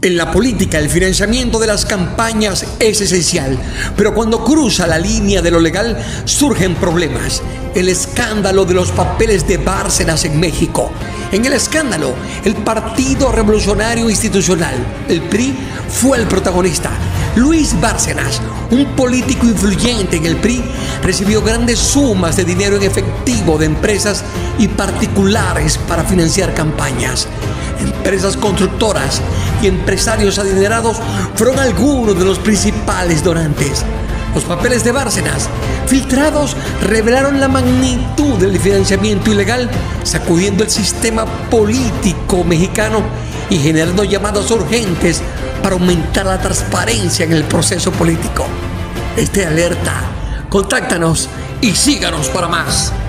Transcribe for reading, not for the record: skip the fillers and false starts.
En la política, el financiamiento de las campañas es esencial, pero cuando cruza la línea de lo legal, surgen problemas. El escándalo de los papeles de Bárcenas en México. En el escándalo, el Partido Revolucionario Institucional, el PRI, fue el protagonista. Luis Bárcenas, un político influyente en el PRI, recibió grandes sumas de dinero en efectivo de empresas y particulares para financiar campañas. Empresas constructoras y empresarios adinerados fueron algunos de los principales donantes. Los papeles de Bárcenas, filtrados, revelaron la magnitud del financiamiento ilegal, sacudiendo el sistema político mexicano y generando llamadas urgentes para aumentar la transparencia en el proceso político. Esté alerta, contáctanos y síganos para más.